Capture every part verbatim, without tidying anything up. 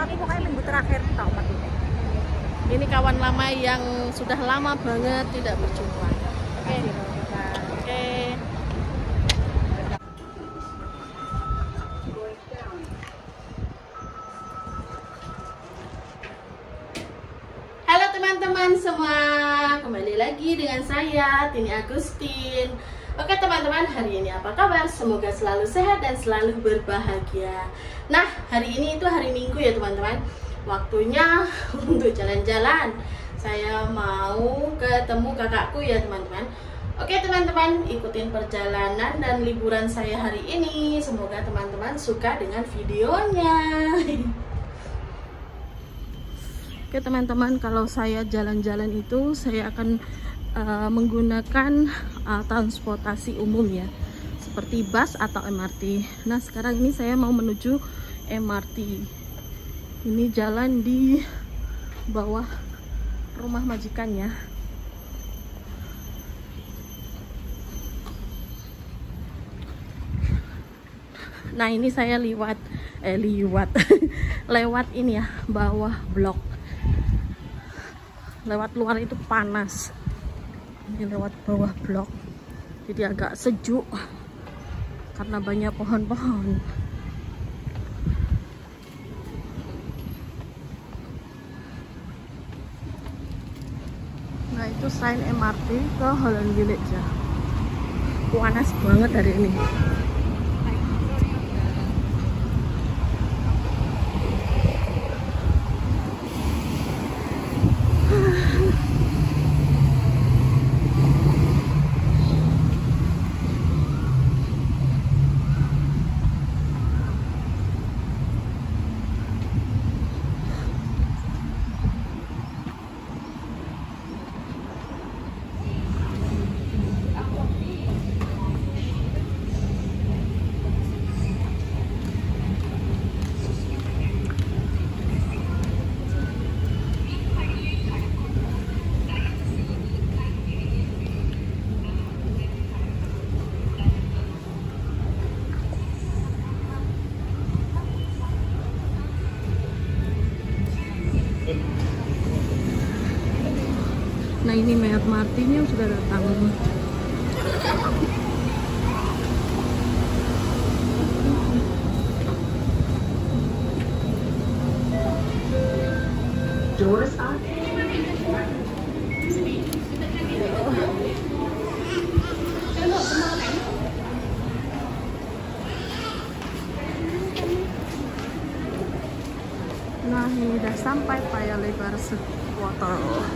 ini pokoknya minggu terakhir tak umat ini. Ini kawan lama yang sudah lama banget tidak berjumpa. Oke. Oke. Halo teman-teman semua, kembali lagi dengan saya Tini Agustin. Oke teman-teman, hari ini apa kabar? Semoga selalu sehat dan selalu berbahagia. Nah, hari ini itu hari Minggu ya teman-teman. Waktunya untuk jalan-jalan. Saya mau ketemu kakakku ya teman-teman. Oke teman-teman, ikutin perjalanan dan liburan saya hari ini. Semoga teman-teman suka dengan videonya. Oke teman-teman, kalau saya jalan-jalan itu saya akan uh, menggunakan uh, transportasi umum ya, seperti bus atau M R T. Nah sekarang ini saya mau menuju M R T. Ini jalan di bawah rumah majikannya. Nah ini saya liwat eh liwat lewat ini ya, bawah blok. Lewat luar itu panas, ini lewat bawah blok jadi agak sejuk karena banyak pohon-pohon. Nah itu sign M R T ke Holland Village ya. Panas banget hari ini. Nah ini M R T-nya sudah datang. Doors up. Nah ini udah sampai Paya Lebar Squatter.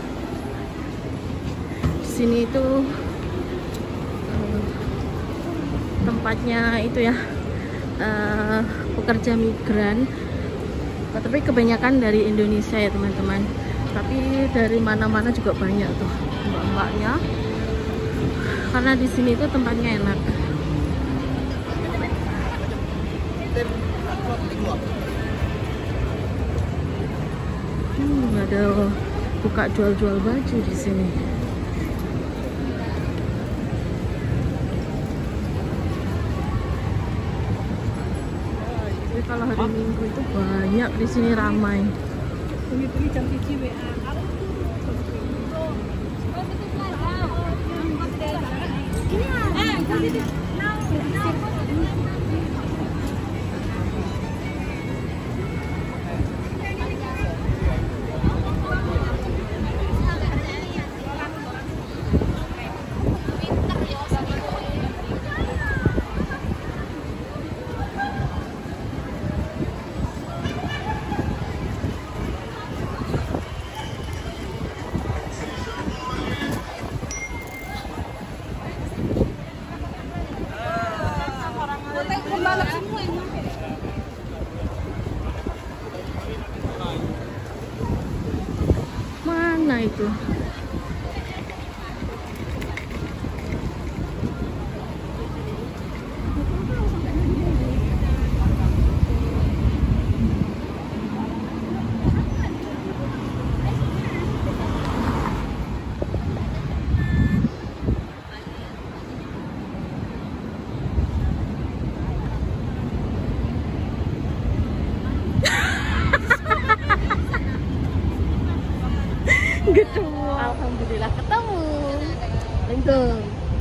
Sini itu uh, tempatnya itu ya, uh, pekerja migran, tapi kebanyakan dari Indonesia ya teman-teman, tapi dari mana-mana juga banyak tuh mbak-mbaknya, karena di sini tuh tempatnya enak. Hmm, ada buka jual-jual baju di sini. Kalau hari Minggu itu banyak di sini, ramai. Mana itu? alhamdulillah ketemu. Lengkung.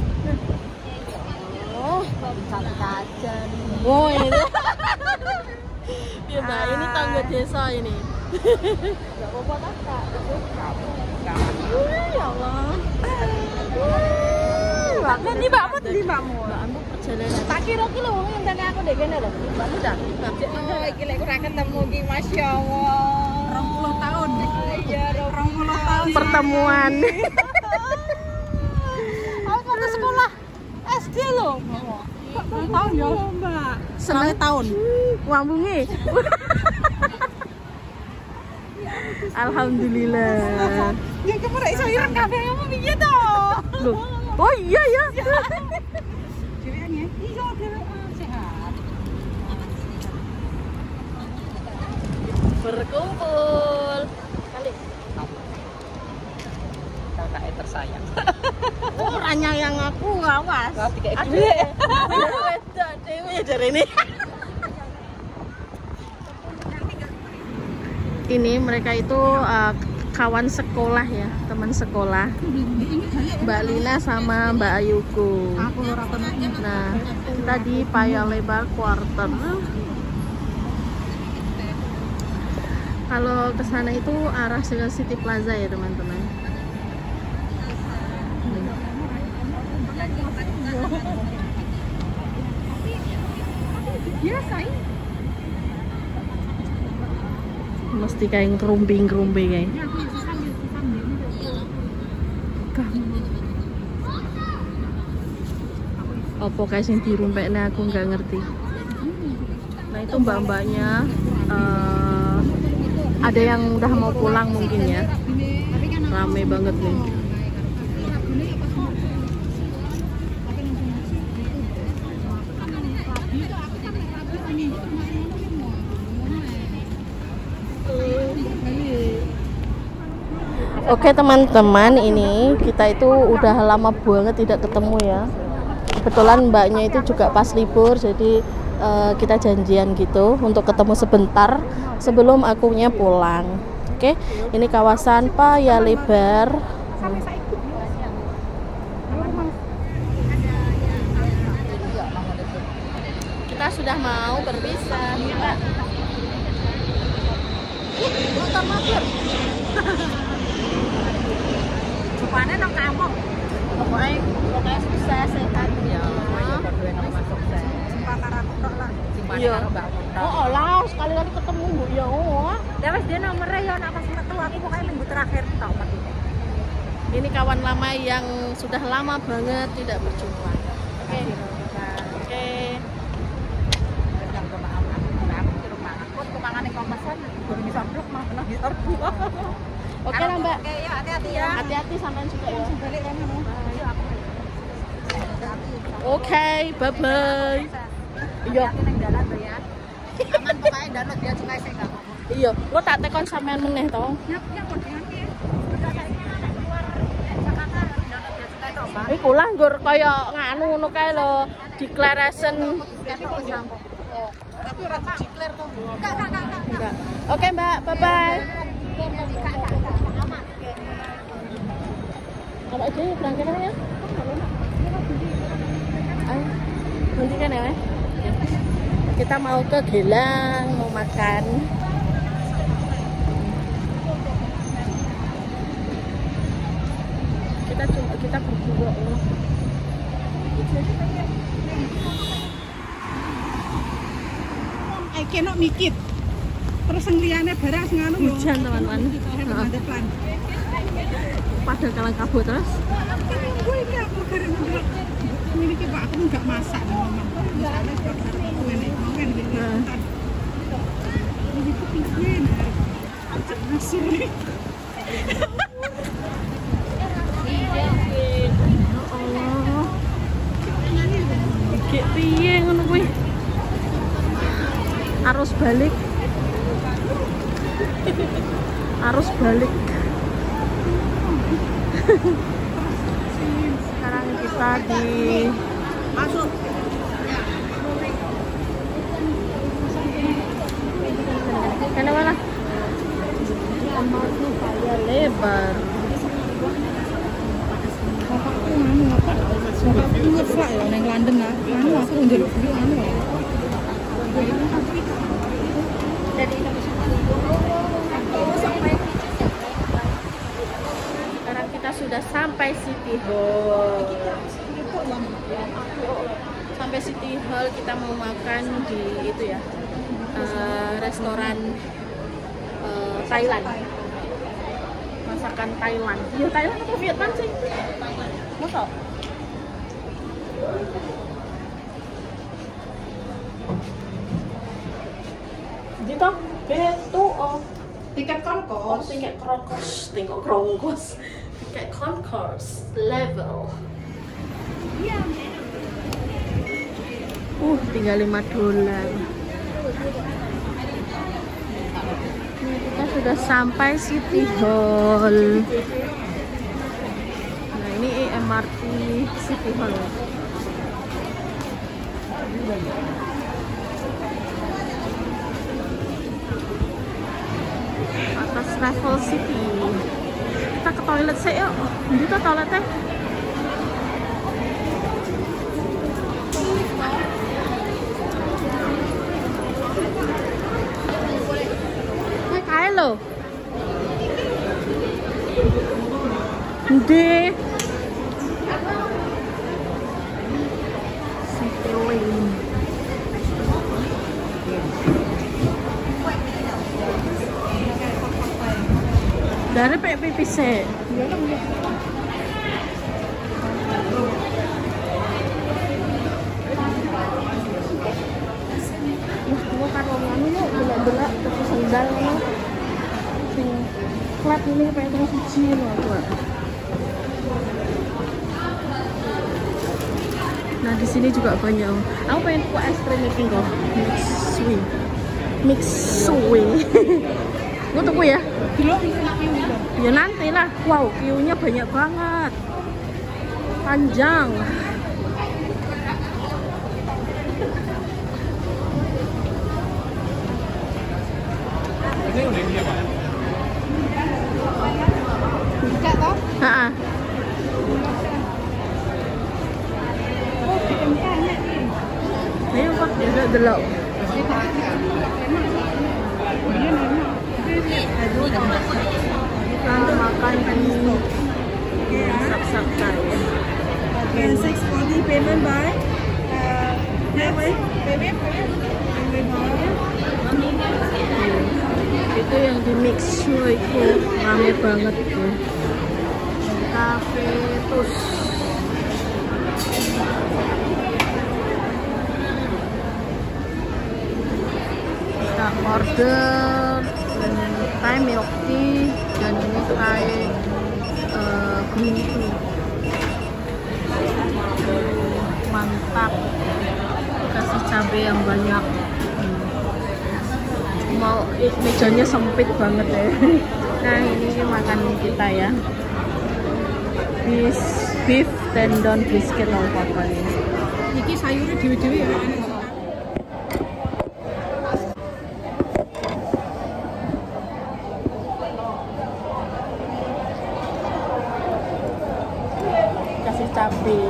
Oh, cantik aja nih. Oh, ini. Ya, Mbak, ini tangga desa ini. Enggak apa-apa, Kak. Ya Allah. Mbak, ini mbakmu di mbakmu. Mbakmu perjalanan. Tak kira ki lho wong ngenteni aku ndek kene lho. Mbakmu dah. Oh, iki lek ora ketemu ki masyaallah. dua puluh tahun. Iya, dua puluh tahun. Pertemuan. Aku waktu sekolah S D lho. dua puluh tahun ya, Mbak. Seneng tahun. Wambunge. Alhamdulillah. Ya kemana iso ireng kabeh kamu piye to? Loh. Oh iya ya. Dewean ya. Iya, dewean sehat. Berkumpul. Kali. Kakak tersayang. Oh, ranya yang aku awas. Aduh. Wedok dhewe dari ini. Ini mereka itu uh, kawan sekolah ya, teman sekolah. Mbak Lina sama Mbak Ayuku. Nah, kita di Paya Lebar Quarter. Kalau ke sana itu arah ke City Plaza ya, teman-teman. Biasa ini. Mesti kayak ngerumbing-ngerumbing kayak. Apa kayak sing dirumpekne aku nggak ngerti. Nah itu mbak-mbaknya uh, ada yang udah mau pulang mungkin ya. Rame banget nih. Oke teman-teman, ini kita itu udah lama banget tidak ketemu ya. Kebetulan mbaknya itu juga pas libur, jadi uh, kita janjian gitu untuk ketemu sebentar sebelum akunya pulang. Oke, ini kawasan Paya Lebar. Kita sudah mau berpisah, Mbak. Motor motor. Rupanya nang kamu. Pokoknya pokoknya sukses sehat ya. Iya. Oh, lah sekali-kali ketemu Bu ya. Oh. Ya wis dia nomere ya nek pas metu aku pokoke minggu terakhir tok metu. Ini kawan lama yang sudah lama banget tidak berjumpa. Oke. Oke. Oke lah Mbak. Oke ya, hati-hati ya. Hati-hati sampean juga ya. Oke, bye bye. Iya. Ya. Aman pokoknya download dia cukai saya enggak ngomong. Iya, lo tak tekon sampean meneh to. Iku lah nggur kaya nganu ngono kae lho, declaration. Tapi ora declare to. Enggak, enggak, enggak. Enggak. Oke, Mbak. Bye bye. Kalau aja ya berangkat ya. Ayo, nanti kan ya. Kita mau ke Gelang, mau makan. Kita cuma kita berdua. I cannot make it. Terus yang liane beras nganu hujan teman-teman. Pada kalang kabut terus. Gue ini aku karena ini ki Pak aku enggak masak nih Mama. Misalnya sebab aku ini mau kan bentar. Ini kuping gue nih. Masuk nih. Allah. Kayak piye ngono kuwi? Arus balik. Arus balik. Sekarang kita di Masuk. Mana mana? Paya Lebar. ganteng lah. Anu aku njaluk duit anu. Jadi sekarang kita sudah sampai City Hall. Sampai City Hall, kita mau makan di itu ya, uh, restoran uh, Thailand, masakan Thailand. Ya Thailand atau Vietnam sih? Masa? Dito, beto oh. Tiket Oh, konkos. tiket krongkos, tiket krongkos, tiket konkos level. Uh, tinggal lima dolar. Ini kita sudah sampai City Hall. Nah, ini M R T City Hall. Atas Raffle City. Kita ke toilet sih yuk. Ini tuh toiletnya. Hai kae lo. Ndi. Citylink. Dari P P P C. Wah, gua karo nganu yuk, belak-belak terus sendal ngono. Sing flat ini kayak terus siji ngono aku. Nah, di sini juga banyak. Aku pengen tuku es krim iki kok. Mix sui. Mix sui. Gue tunggu ya. Ya nanti lah. Wow, queue-nya banyak banget. Panjang. Buka toh? Heeh. Oh, bikin banyak. Ayo kok delok delok. Kita makan di sak-sak kaya. And six forty payment by uh, payment payment payment. Itu yang di mix show itu rame banget tuh. Cafe Tus. Kita order Thai milk tea dan ini Thai uh, green tea. Mantap, kasih cabai yang banyak. Hmm. Mau mejanya sempit banget ya. Nah, ini makanan kita ya, beef, beef tendon biscuit loh apa ini. Iki sayurnya dewe-dewe ya. Kasih cabai.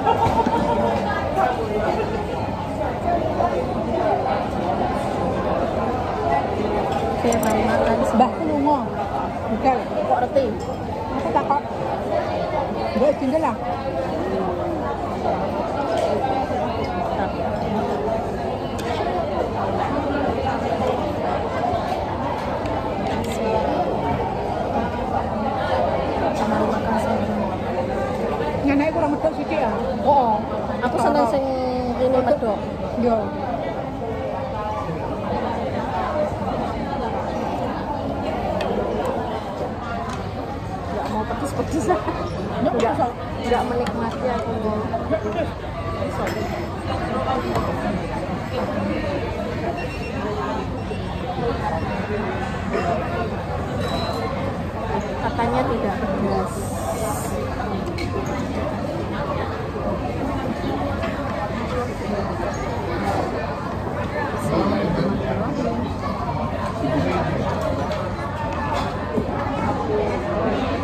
Oke, mari makan. Mbah lunga. Budal. Kok reti? Aku takut. Mbak tinggal lah. Nyanyi kurang medok sithik ya. Oh, Aku seneng sing ini medok. Yo. Nggak mau pedes-pedes. Nggak, nggak menikmati aku. Katanya tidak pedas.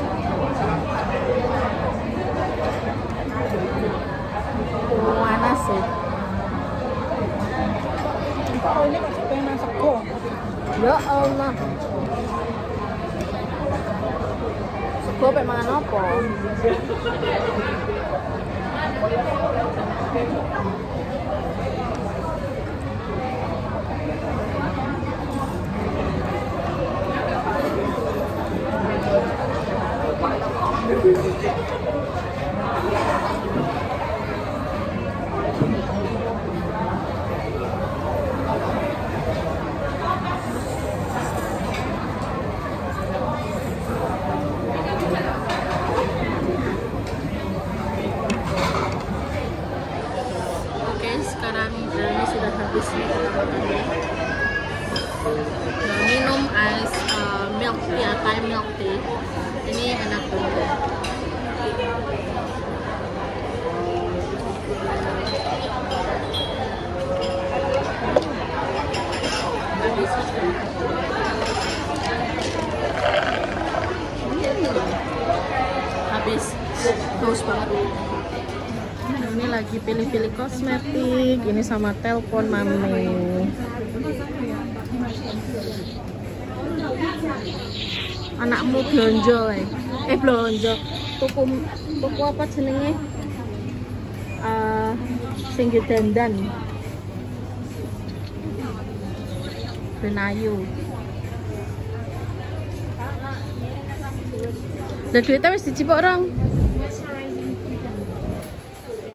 Panas sego pek mangan apa? Sekarang ini sudah habis nih kita minum es uh, milk tea atau Thai milk tea. Ini enak banget. Habis haus banget. Ini lagi pilih-pilih kosmetik, ini sama telepon mami. Anakmu belanja eh, eh belanja, tuku tuku apa jenenge? Uh, sing dandan, benayu. Lah duitnya wis dicipok orang.